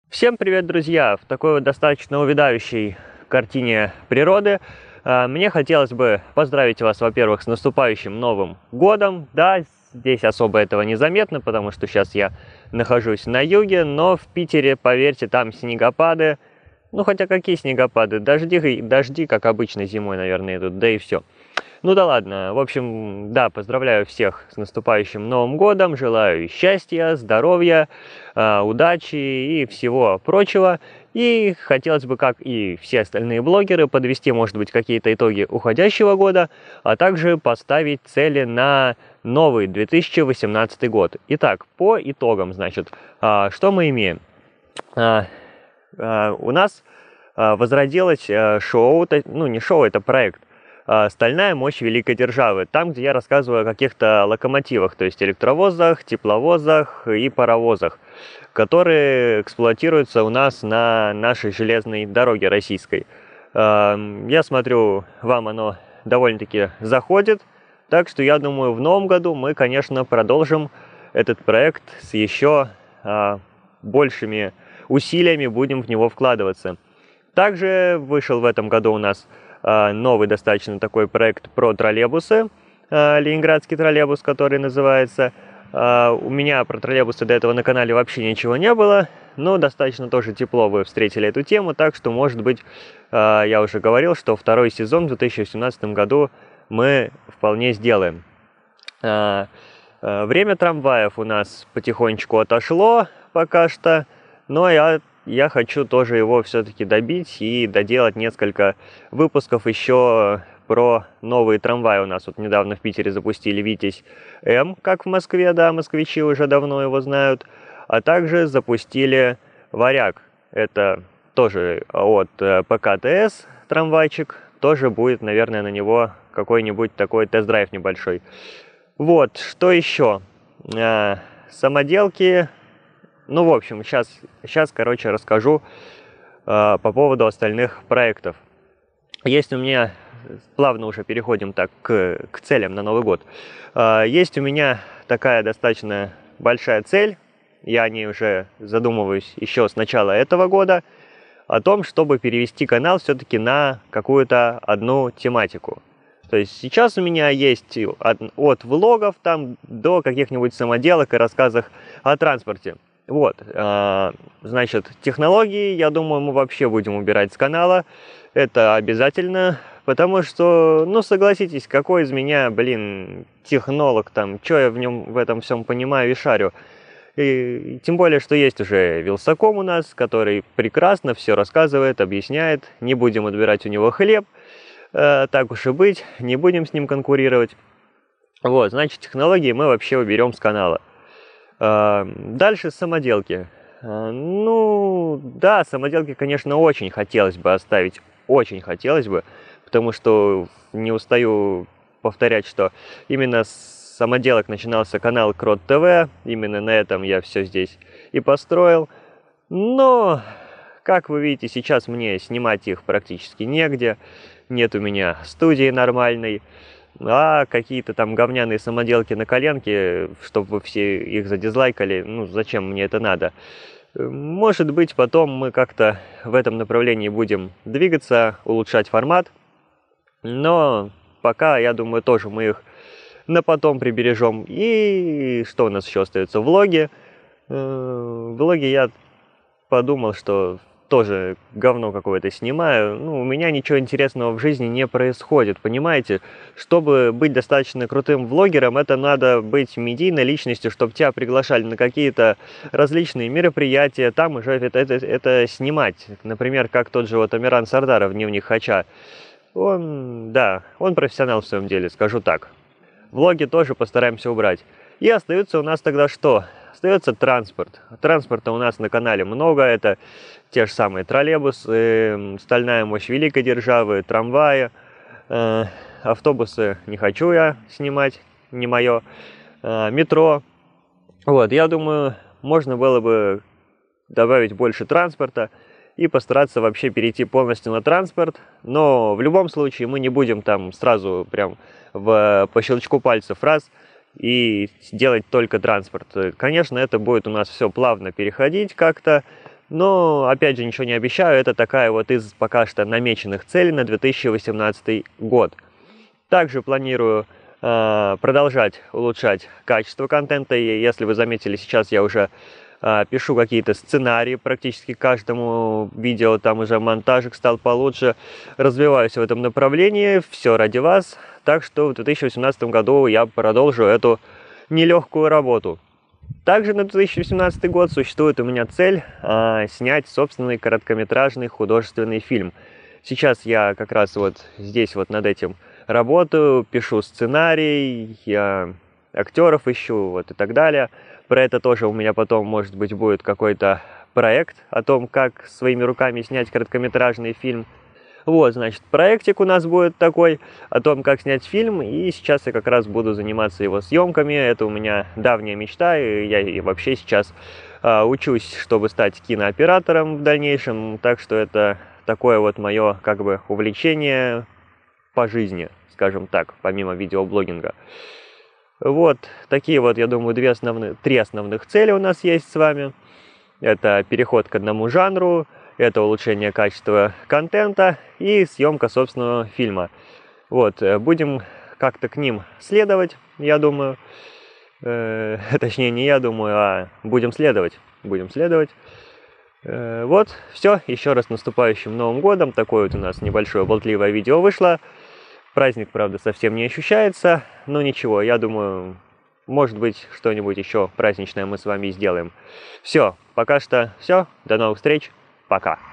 Всем привет, друзья! В такой вот достаточно увядающей картине природы мне хотелось бы поздравить вас, во-первых, с наступающим Новым годом. Да, здесь особо этого не заметно, потому что сейчас я нахожусь на юге, но в Питере, поверьте, там снегопады. Ну, хотя какие снегопады? Дожди, как обычно, зимой, наверное, идут, да и все. Ну да ладно, в общем, да, поздравляю всех с наступающим Новым годом, желаю счастья, здоровья, удачи и всего прочего. И хотелось бы, как и все остальные блогеры, подвести, может быть, какие-то итоги уходящего года, а также поставить цели на новый 2018 год. Итак, по итогам, значит, что мы имеем? У нас возродилось шоу, ну не шоу, это проект, «Стальная мощь великой державы», там, где я рассказываю о каких-то локомотивах, то есть электровозах, тепловозах и паровозах, которые эксплуатируются у нас на нашей железной дороге российской. Я смотрю, вам оно довольно-таки заходит, так что я думаю, в новом году мы, конечно, продолжим этот проект с еще большими усилиями, будем в него вкладываться. Также вышел в этом году у нас новый достаточно такой проект про троллейбусы, ленинградский троллейбус, который называется. У меня про троллейбусы до этого на канале вообще ничего не было, но достаточно тоже тепло вы встретили эту тему, так что, может быть, я уже говорил, что второй сезон в 2018 году мы вполне сделаем. Время трамваев у нас потихонечку отошло пока что, но я хочу тоже его все-таки добить и доделать несколько выпусков еще про новые трамваи. У нас вот недавно в Питере запустили «Витязь-М», как в Москве, да, москвичи уже давно его знают. А также запустили «Варяг». Это тоже от ПКТС трамвайчик. Тоже будет, наверное, на него какой-нибудь такой тест-драйв небольшой. Вот, что еще? Самоделки. Ну, в общем, сейчас, короче, расскажу по поводу остальных проектов. Есть у меня, плавно уже переходим так к целям на Новый год. Есть у меня такая достаточно большая цель, я о ней уже задумываюсь еще с начала этого года, о том, чтобы перевести канал все-таки на какую-то одну тематику. То есть сейчас у меня есть от влогов там до каких-нибудь самоделок и рассказов о транспорте. Вот, значит, технологии, я думаю, мы вообще будем убирать с канала. Это обязательно, потому что, ну, согласитесь, какой из меня, блин, технолог там, что я в этом всем понимаю и шарю. И тем более, что есть уже Вилсаком у нас, который прекрасно все рассказывает, объясняет. Не будем отбирать у него хлеб, так уж и быть, не будем с ним конкурировать. Вот, значит, технологии мы вообще уберем с канала. Дальше самоделки. Ну, да, самоделки, конечно, очень хотелось бы оставить, очень хотелось бы, потому что не устаю повторять, что именно с самоделок начинался канал Крот ТВ, именно на этом я все здесь и построил. Но, как вы видите, сейчас мне снимать их практически негде, нет у меня студии нормальной. А какие-то там говняные самоделки на коленке, чтобы вы все их задизлайкали, ну зачем мне это надо? Может быть, потом мы как-то в этом направлении будем двигаться, улучшать формат, но пока, я думаю, тоже мы их на потом прибережем. И что у нас еще остается? Влоги. Влоги я подумал, что тоже говно какое-то снимаю. Ну, у меня ничего интересного в жизни не происходит, понимаете? Чтобы быть достаточно крутым влогером, это надо быть медийной личностью, чтобы тебя приглашали на какие-то различные мероприятия, там уже это снимать. Например, как тот же вот Амиран Сардаров, «Дневник Хача». Он профессионал в своем деле, скажу так. Влоги тоже постараемся убрать. И остается у нас тогда что? Остается транспорт. Транспорта у нас на канале много. Это те же самые троллейбусы, «Стальная мощь великой державы», трамваи, автобусы не хочу я снимать, не мое, метро. Вот, я думаю, можно было бы добавить больше транспорта и постараться вообще перейти полностью на транспорт. Но в любом случае мы не будем там сразу прям по щелчку пальцев раз и делать только транспорт. Конечно, это будет у нас все плавно переходить как-то, Но, опять же, ничего не обещаю, это такая вот из пока что намеченных целей на 2018 год. Также планирую продолжать улучшать качество контента, и если вы заметили, сейчас я уже пишу какие-то сценарии практически каждому видео, там уже монтажик стал получше, развиваюсь в этом направлении, все ради вас, так что в 2018 году я продолжу эту нелегкую работу. Также на 2018 год существует у меня цель снять собственный короткометражный художественный фильм. Сейчас я как раз вот здесь вот над этим работаю, пишу сценарий, я актеров ищу вот и так далее. Про это тоже у меня потом, может быть, будет какой-то проект о том, как своими руками снять короткометражный фильм. Вот, значит, проектик у нас будет такой, о том, как снять фильм, и сейчас я как раз буду заниматься его съемками. Это у меня давняя мечта, и я вообще сейчас учусь, чтобы стать кинооператором в дальнейшем, так что это такое вот мое, как бы, увлечение по жизни, скажем так, помимо видеоблогинга. Вот, такие вот, я думаю, три основных цели у нас есть с вами. Это переход к одному жанру, это улучшение качества контента и съемка собственного фильма. Вот, будем как-то к ним следовать, я думаю. Точнее, не я думаю, а будем следовать. Будем следовать. Вот, все. Еще раз наступающим Новым годом. Такое вот у нас небольшое болтливое видео вышло. Праздник, правда, совсем не ощущается. Но ничего, я думаю, может быть, что-нибудь еще праздничное мы с вами сделаем. Все, пока что все. До новых встреч. Пока.